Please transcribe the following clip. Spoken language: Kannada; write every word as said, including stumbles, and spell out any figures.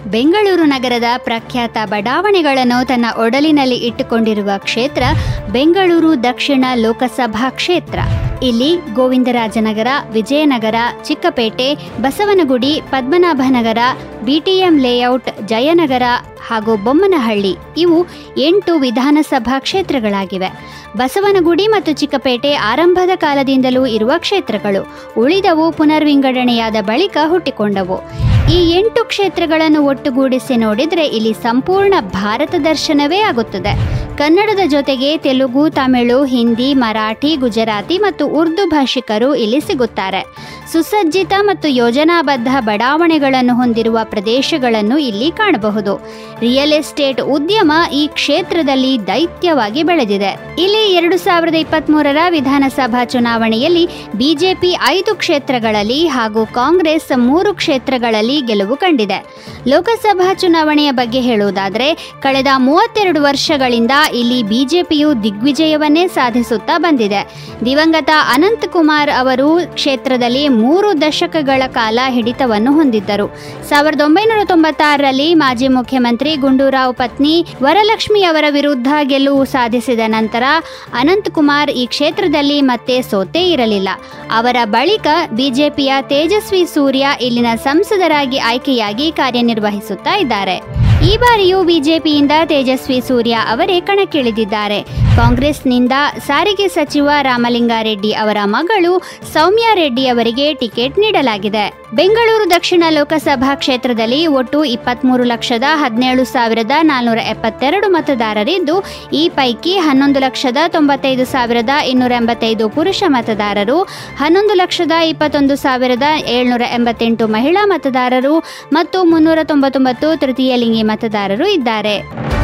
ಬೆಂಗಳೂರು ನಗರದ ಪ್ರಖ್ಯಾತ ಬಡಾವಣೆಗಳನ್ನು ತನ್ನ ಒಡಲಿನಲ್ಲಿ ಇಟ್ಟುಕೊಂಡಿರುವ ಕ್ಷೇತ್ರ ಬೆಂಗಳೂರು ದಕ್ಷಿಣ ಲೋಕಸಭಾ ಕ್ಷೇತ್ರ. ಇಲ್ಲಿ ಗೋವಿಂದರಾಜನಗರ, ವಿಜಯನಗರ, ಚಿಕ್ಕಪೇಟೆ, ಬಸವನಗುಡಿ, ಪದ್ಮನಾಭನಗರ, ಬಿಟಿಎಂ ಲೇಔಟ್, ಜಯನಗರ ಹಾಗೂ ಬೊಮ್ಮನಹಳ್ಳಿ ಇವು ಎಂಟು ವಿಧಾನಸಭಾ ಕ್ಷೇತ್ರಗಳಾಗಿವೆ. ಬಸವನಗುಡಿ ಮತ್ತು ಚಿಕ್ಕಪೇಟೆ ಆರಂಭದ ಕಾಲದಿಂದಲೂ ಇರುವ ಕ್ಷೇತ್ರಗಳು. ಉಳಿದವು ಪುನರ್ವಿಂಗಡಣೆಯಾದ ಬಳಿಕ ಹುಟ್ಟಿಕೊಂಡವು. ಈ ಎಂಟು ಕ್ಷೇತ್ರಗಳನ್ನು ಒಟ್ಟುಗೂಡಿಸಿ ನೋಡಿದರೆ ಇಲ್ಲಿ ಸಂಪೂರ್ಣ ಭಾರತ ದರ್ಶನವೇ ಆಗುತ್ತದೆ. ಕನ್ನಡದ ಜೊತೆಗೆ ತೆಲುಗು, ತಮಿಳು, ಹಿಂದಿ, ಮರಾಠಿ, ಗುಜರಾತಿ ಮತ್ತು ಉರ್ದು ಭಾಷಿಕರು ಇಲ್ಲಿ ಸಿಗುತ್ತಾರೆ. ಸುಸಜ್ಜಿತ ಮತ್ತು ಯೋಜನಾಬದ್ಧ ಬಡಾವಣೆಗಳನ್ನು ಹೊಂದಿರುವ ಪ್ರದೇಶಗಳನ್ನು ಇಲ್ಲಿ ಕಾಣಬಹುದು. ರಿಯಲ್ ಎಸ್ಟೇಟ್ ಉದ್ಯಮ ಈ ಕ್ಷೇತ್ರದಲ್ಲಿ ದೈತ್ಯವಾಗಿ ಬೆಳೆದಿದೆ. ಇಲ್ಲಿ ಎರಡು ಸಾವಿರದ ಇಪ್ಪತ್ತ್ ಮೂರರ ವಿಧಾನಸಭಾ ಚುನಾವಣೆಯಲ್ಲಿ ಬಿಜೆಪಿ ಐದು ಕ್ಷೇತ್ರಗಳಲ್ಲಿ ಹಾಗೂ ಕಾಂಗ್ರೆಸ್ ಮೂರು ಕ್ಷೇತ್ರಗಳಲ್ಲಿ ಗೆಲುವು ಕಂಡಿದೆ. ಲೋಕಸಭಾ ಚುನಾವಣೆಯ ಬಗ್ಗೆ ಹೇಳುವುದಾದರೆ, ಕಳೆದ ಮೂವತ್ತೆರಡು ವರ್ಷಗಳಿಂದ ಇಲ್ಲಿ ಬಿಜೆಪಿಯು ದಿಗ್ವಿಜಯವನ್ನೇ ಸಾಧಿಸುತ್ತಾ ಬಂದಿದೆ. ದಿವಂಗತ ಅನಂತಕುಮಾರ್ ಅವರು ಕ್ಷೇತ್ರದಲ್ಲಿ ಮೂರು ದಶಕಗಳ ಕಾಲ ಹಿಡಿತವನ್ನು ಹೊಂದಿದ್ದರು. ಸಾವಿರದ ಒಂಬೈನೂರ ತೊಂಬತ್ತಾರರಲ್ಲಿ ಮಾಜಿ ಮುಖ್ಯಮಂತ್ರಿ ಗುಂಡೂರಾವ್ ಪತ್ನಿ ವರಲಕ್ಷ್ಮಿ ಅವರ ವಿರುದ್ಧ ಗೆಲುವು ಸಾಧಿಸಿದ ನಂತರ ಅನಂತಕುಮಾರ್ ಈ ಕ್ಷೇತ್ರದಲ್ಲಿ ಮತ್ತೆ ಸೋತೇ ಇರಲಿಲ್ಲ. ಅವರ ಬಳಿಕ ಬಿಜೆಪಿಯ ತೇಜಸ್ವಿ ಸೂರ್ಯ ಇಲ್ಲಿನ ಸಂಸದರಾಗಿ ಆಯ್ಕೆಯಾಗಿ ಕಾರ್ಯನಿರ್ವಹಿಸುತ್ತಾ ಇದ್ದಾರೆ. ಈ ಬಾರಿಯೂ ಬಿಜೆಪಿಯಿಂದ ತೇಜಸ್ವಿ ಸೂರ್ಯ ಅವರೇ ಕಣಕ್ಕಿಳಿದಿದ್ದಾರೆ. ಕಾಂಗ್ರೆಸ್ನಿಂದ ಸಾರಿಗೆ ಸಚಿವ ರಾಮಲಿಂಗಾರೆಡ್ಡಿ ಅವರ ಮಗಳು ಸೌಮ್ಯಾ ರೆಡ್ಡಿ ಅವರಿಗೆ ಟಿಕೆಟ್ ನೀಡಲಾಗಿದೆ. ಬೆಂಗಳೂರು ದಕ್ಷಿಣ ಲೋಕಸಭಾ ಕ್ಷೇತ್ರದಲ್ಲಿ ಒಟ್ಟು ಇಪ್ಪತ್ಮೂರು ಲಕ್ಷದ ಹದಿನೇಳು ಸಾವಿರದ ನಾಲ್ನೂರ ಎಪ್ಪತ್ತೆರಡು ಮತದಾರರಿದ್ದು, ಈ ಪೈಕಿ ಹನ್ನೊಂದು ಲಕ್ಷದ ತೊಂಬತ್ತೈದು ಸಾವಿರದ ಇನ್ನೂರ ಎಂಬತ್ತೈದು ಪುರುಷ ಮತದಾರರು, ಹನ್ನೊಂದು ಲಕ್ಷದ ಇಪ್ಪತ್ತೊಂದು ಸಾವಿರದ ಏಳ್ನೂರ ಎಂಬತ್ತೆಂಟು ಮಹಿಳಾ ಮತದಾರರು ಮತ್ತು ಮುನ್ನೂರ ತೊಂಬತ್ತೊಂಬತ್ತು ತೃತೀಯ ಲಿಂಗಿ ಮತದಾರರು ಇದ್ದಾರೆ.